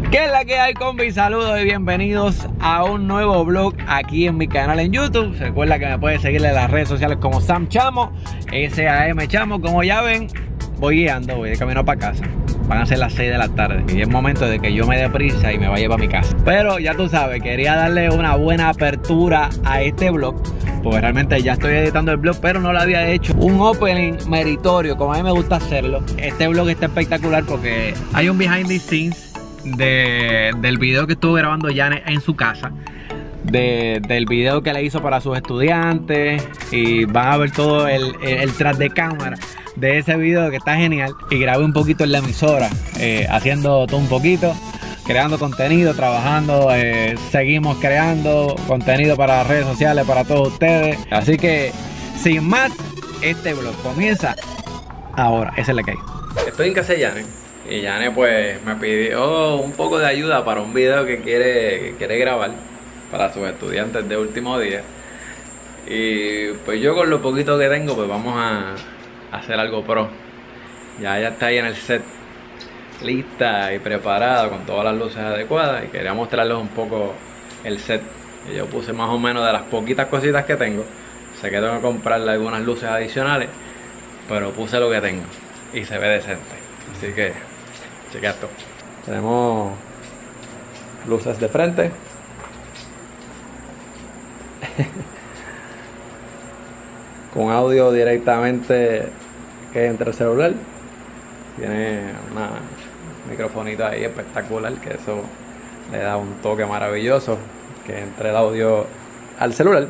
¿Qué es la que hay, combi? Saludos y bienvenidos a un nuevo vlog aquí en mi canal en YouTube. Recuerda que me puedes seguir en las redes sociales como Sam Chamo, SAM Chamo. Como ya ven, voy guiando, voy de camino para casa. Van a ser las 6 de la tarde y es momento de que yo me dé prisa y me vaya para mi casa. Pero ya tú sabes, quería darle una buena apertura a este vlog, porque realmente ya estoy editando el vlog, pero no lo había hecho un opening meritorio como a mí me gusta hacerlo. Este vlog está espectacular porque hay un behind the scenes del video que estuvo grabando Janet en su casa, del video que le hizo para sus estudiantes, y van a ver todo el tras de cámara de ese video que está genial. Y grabé un poquito en la emisora, haciendo todo un poquito, creando contenido, trabajando, seguimos creando contenido para las redes sociales, para todos ustedes. Así que sin más, este vlog comienza ahora. Esa es la que hay. Estoy en casa de Janet y Janet pues me pidió un poco de ayuda para un video que quiere grabar para sus estudiantes de último día. Y pues yo con lo poquito que tengo pues vamos a hacer algo pro. Ya está ahí en el set, lista y preparada con todas las luces adecuadas, y quería mostrarles un poco el set. Y yo puse más o menos de las poquitas cositas que tengo. Sé que tengo que comprarle algunas luces adicionales, pero puse lo que tengo y se ve decente. Así que chequea esto. Tenemos luces de frente, con audio directamente que entra el celular. Tiene una microfonito ahí espectacular, que eso le da un toque maravilloso, que entre el audio al celular.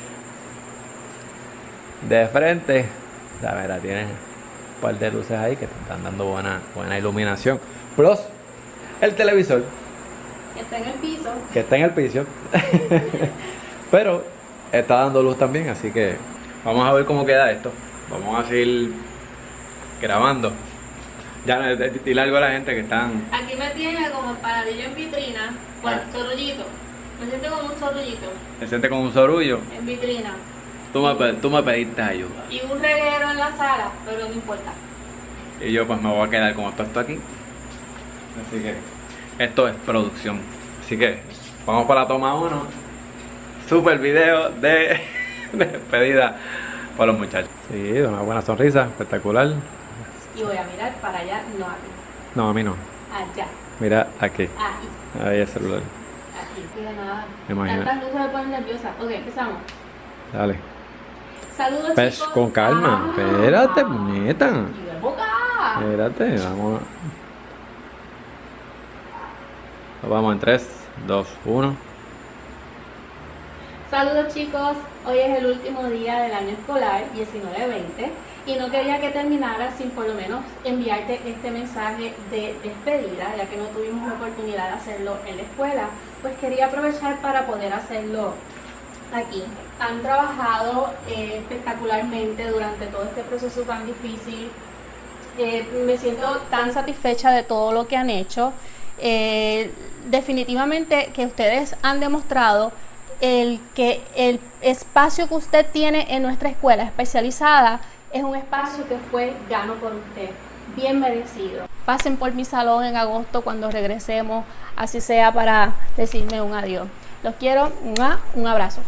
De frente, la verdad, tiene un par de luces ahí que te están dando buena iluminación. Plus el televisor que está en el piso. Que está en el piso. Pero está dando luz también, así que vamos a ver cómo queda esto. Vamos a seguir grabando. Ya dile algo a la gente que están. Aquí me tiene como paradillo en vitrina, bueno, sorullito. Me siento como un sorullito. Me siente como un sorullo. En vitrina. Tú me pediste ayuda. Y un reguero en la sala, pero no importa. Y yo pues me voy a quedar como esto aquí. Así que esto es producción. Así que vamos para la toma 1. Super video de despedida para los muchachos. Sí, una buena sonrisa, espectacular. Y voy a mirar para allá, no a mí. No, a mí no. Allá. Mira aquí. Ahí. Ahí el celular. Aquí. Mira nada. Imagina. Tantas luces me ponen nerviosa. Ok, empezamos. Dale. Saludos, Pues, chicos. con calma. Espérate, puñeta. Y de boca. Espérate, vamos. Vamos en 3, 2, 1. Saludos, chicos, hoy es el último día del año escolar 19-20 y no quería que terminara sin por lo menos enviarte este mensaje de despedida, ya que no tuvimos la oportunidad de hacerlo en la escuela. Pues quería aprovechar para poder hacerlo aquí. Han trabajado espectacularmente durante todo este proceso tan difícil. Me siento tan satisfecha de todo lo que han hecho. Definitivamente que ustedes han demostrado que el espacio que usted tiene en nuestra escuela especializada es un espacio que fue gano por usted, bien merecido. Pasen por mi salón en agosto cuando regresemos, así sea para decirme un adiós. Los quiero, un abrazo.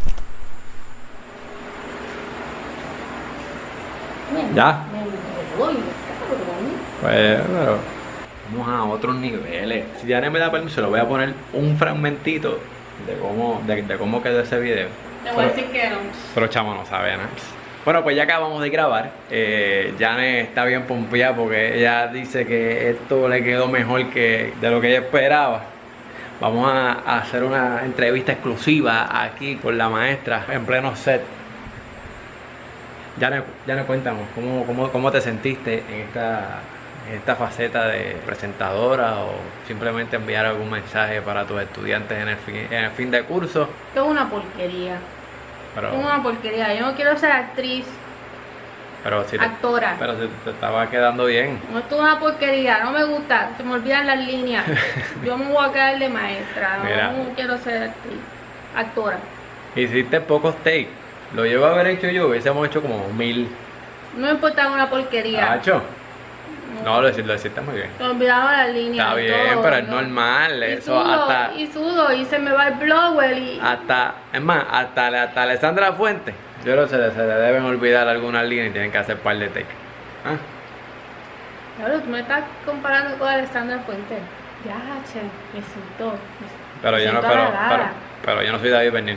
Ya. Pues, pero vamos a otros niveles. Si Janet me da permiso, le voy a poner un fragmentito de cómo quedó ese video. Te voy a decir que no. Pero chamo no sabe nada. Bueno, pues ya acabamos de grabar. Janet está bien pompeada porque ella dice que esto le quedó mejor de lo que ella esperaba. Vamos a hacer una entrevista exclusiva aquí con la maestra en pleno set. Janet, cuéntanos, ¿cómo te sentiste en esta faceta de presentadora, o simplemente enviar algún mensaje para tus estudiantes en el fin de curso? Esto es una porquería. Pero, es una porquería. Yo no quiero ser actriz, actora. Pero te estaba quedando bien. No, esto es una porquería. No me gusta. Se me olvidan las líneas. Yo me voy a quedar de maestra. No quiero ser actriz, actora. Hiciste pocos takes. Lo llevo a haber hecho yo. Hubiésemos hecho como 1000. No me importa una porquería. ¿Hacho? No, lo hiciste muy bien. Se me olvidaron las líneas. Está bien, todo, pero es ¿no? normal. Y Eso sudo, hasta. y sudo, y se me va el blower y... Es más, hasta Alessandra Fuentes. Yo no sé, se le deben olvidar algunas líneas y tienen que hacer par de takes. ¿Ah? Claro, tú me estás comparando con Alessandra Fuentes. Ya, che, me siento. Pero me yo no, siento halagada. pero yo no soy David Bernil.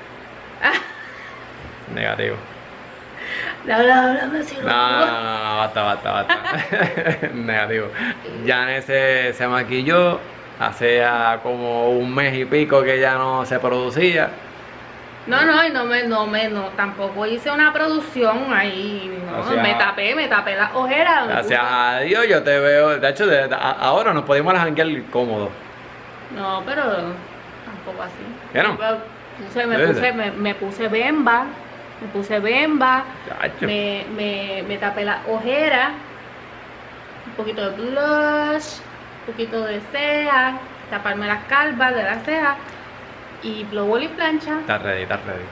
Negativo. Háblame así, No, basta. Negativo. Janet se maquilló. Hace como un mes y pico que ya no se producía. No, tampoco hice una producción ahí, no, O sea, me tapé las ojeras. Gracias a Dios yo te veo, de hecho ahora nos podemos janguear cómodos. No, pero tampoco así. ¿Qué no? Me puse bemba, Chacho. me tapé las ojeras, un poquito de blush, un poquito de ceja, taparme las calvas de las cejas. Y blower y plancha. Estás ready.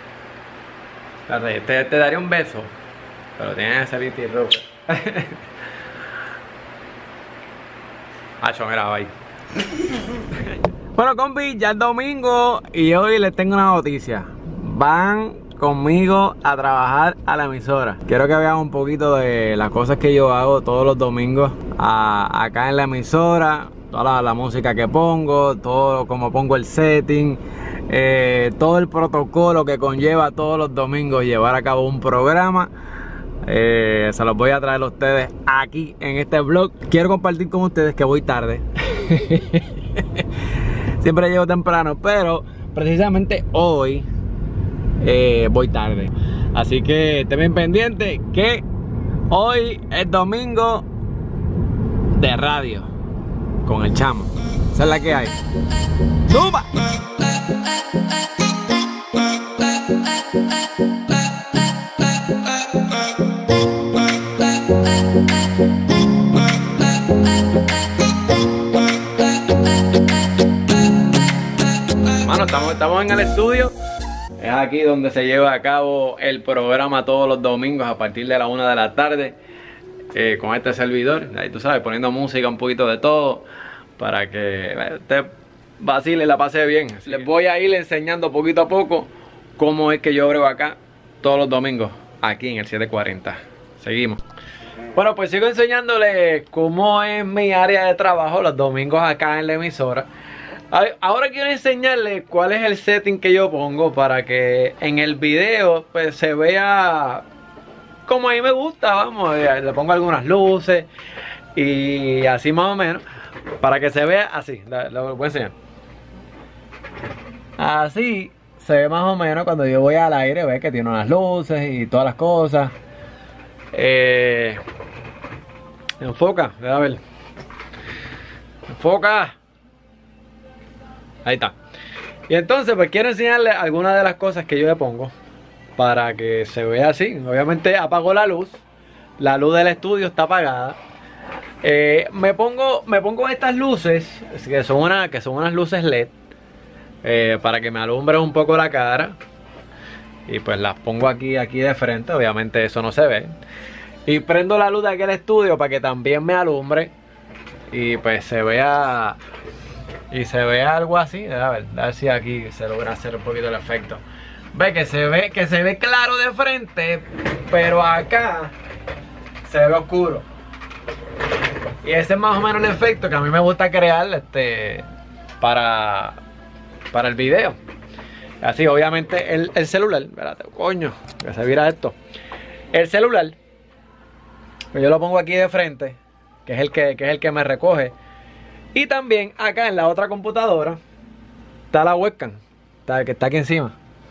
Te daría un beso, pero tienes que salir tirro. Hacho, mira, bye. Bueno, compi, ya es domingo y hoy les tengo una noticia. Van conmigo a trabajar a la emisora. Quiero que vean un poquito de las cosas que yo hago todos los domingos acá en la emisora. Toda la música que pongo, todo como pongo el setting, todo el protocolo que conlleva todos los domingos llevar a cabo un programa. Se los voy a traer a ustedes aquí en este vlog. Quiero compartir con ustedes que voy tarde. Siempre llego temprano, pero precisamente hoy voy tarde. Así que estén bien pendientes que hoy es domingo de radio con el chamo. Esa es la que hay. ¡Suba! Mano, estamos en el estudio. Es aquí donde se lleva a cabo el programa todos los domingos a partir de la 1 de la tarde. Con este servidor, ahí tú sabes, poniendo música, un poquito de todo, para que usted vacile y la pase bien. Les voy a ir enseñando poquito a poco cómo es que yo brego acá todos los domingos, aquí en el 740. Seguimos. Bueno, pues sigo enseñándoles cómo es mi área de trabajo los domingos acá en la emisora. Ahora quiero enseñarles cuál es el setting que yo pongo para que en el video pues se vea como a mí me gusta, vamos, le pongo algunas luces y así más o menos, para que se vea así, lo voy a enseñar. Así se ve más o menos cuando yo voy al aire, ves que tiene unas luces y todas las cosas. Enfoca, a ver. Enfoca. Ahí está. Y entonces pues quiero enseñarles algunas de las cosas que yo le pongo para que se vea así. Obviamente apago la luz del estudio está apagada. Me pongo estas luces que son unas luces LED para que me alumbre un poco la cara. Y pues las pongo aquí de frente. Obviamente eso no se ve. Y prendo la luz de aquel estudio para que también me alumbre. Y pues se vea. Y se ve algo así. A ver si aquí se logra hacer un poquito el efecto. Ve que se ve claro de frente, pero acá se ve oscuro. Y ese es más o menos el efecto que a mí me gusta crear para el video. Así, obviamente el celular, espérate, coño, que se vira esto. El celular, yo lo pongo aquí de frente, que es el que me recoge. Y también acá en la otra computadora está la webcam, que está aquí encima.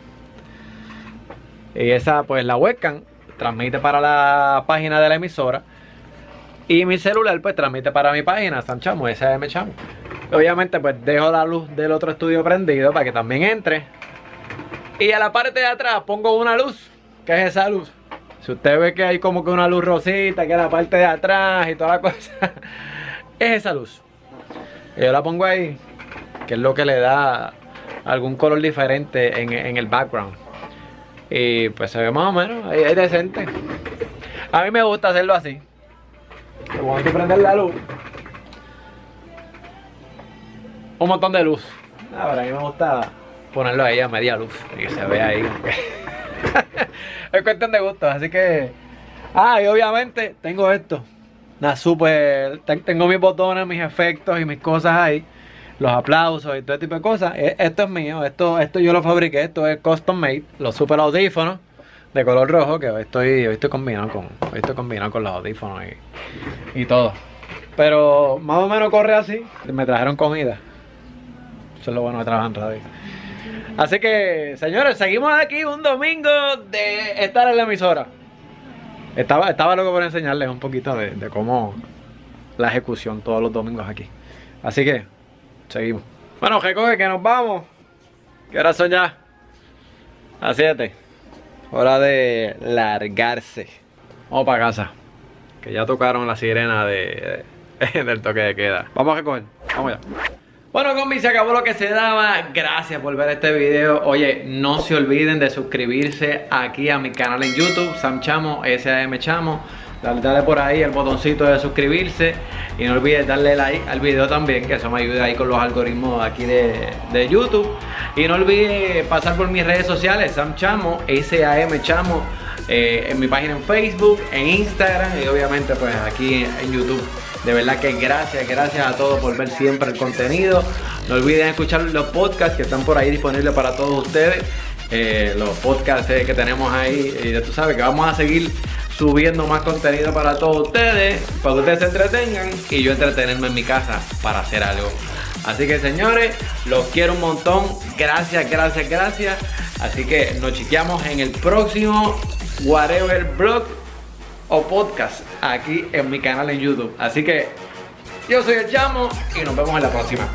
Y esa, pues la webcam transmite para la página de la emisora. Y mi celular pues transmite para mi página, Sam Chamo, SM Chamo. Obviamente pues dejo la luz del otro estudio prendido para que también entre. Y a la parte de atrás pongo una luz, que es esa luz. Si usted ve que hay como que una luz rosita, que es la parte de atrás y toda la cosa, es esa luz. Y yo la pongo ahí, que es lo que le da algún color diferente en el background. Y pues se ve más o menos, ahí decente. A mí me gusta hacerlo así. cuando tú prendes la luz, un montón de luz. Ahora a mí me gusta ponerlo ahí a media luz, que se vea ahí. Es cuestión de gustos, así que... y obviamente tengo esto. Tengo mis botones, mis efectos y mis cosas ahí. Los aplausos y todo tipo de cosas. Esto es mío, esto yo lo fabriqué, esto es custom made. Los super audífonos de color rojo, que hoy estoy combinado con los audífonos y todo. Pero más o menos corre así. Me trajeron comida. Eso es lo bueno de trabajar en radio. Así que, señores, seguimos aquí un domingo de estar en la emisora. Estaba loco por enseñarles un poquito de cómo la ejecución todos los domingos aquí. Así que, seguimos. Bueno, recoge que nos vamos. ¿Qué horas son ya? Las 7. Hora de largarse. Vamos para casa, que ya tocaron la sirena del toque de queda. Vamos a recoger, vamos allá. Bueno, combi, se acabó lo que se daba. Gracias por ver este video. Oye, no se olviden de suscribirse aquí a mi canal en YouTube, Sam Chamo, SAM Chamo. Dale por ahí el botoncito de suscribirse. Y no olvides darle like al video también, que eso me ayuda ahí con los algoritmos aquí de YouTube. Y no olvides pasar por mis redes sociales, Sam Chamo, SAM Chamo, en mi página en Facebook, en Instagram y obviamente pues aquí en YouTube. De verdad que gracias a todos por ver siempre el contenido. No olviden escuchar los podcasts que están por ahí disponibles para todos ustedes. Los podcasts que tenemos ahí, y tú sabes que vamos a seguir subiendo más contenido para todos ustedes, para que ustedes se entretengan y yo entretenerme en mi casa para hacer algo. Así que, señores, los quiero un montón. Gracias. Así que nos chequeamos en el próximo whatever vlog o podcast aquí en mi canal en YouTube. Así que yo soy el Chamo y nos vemos en la próxima.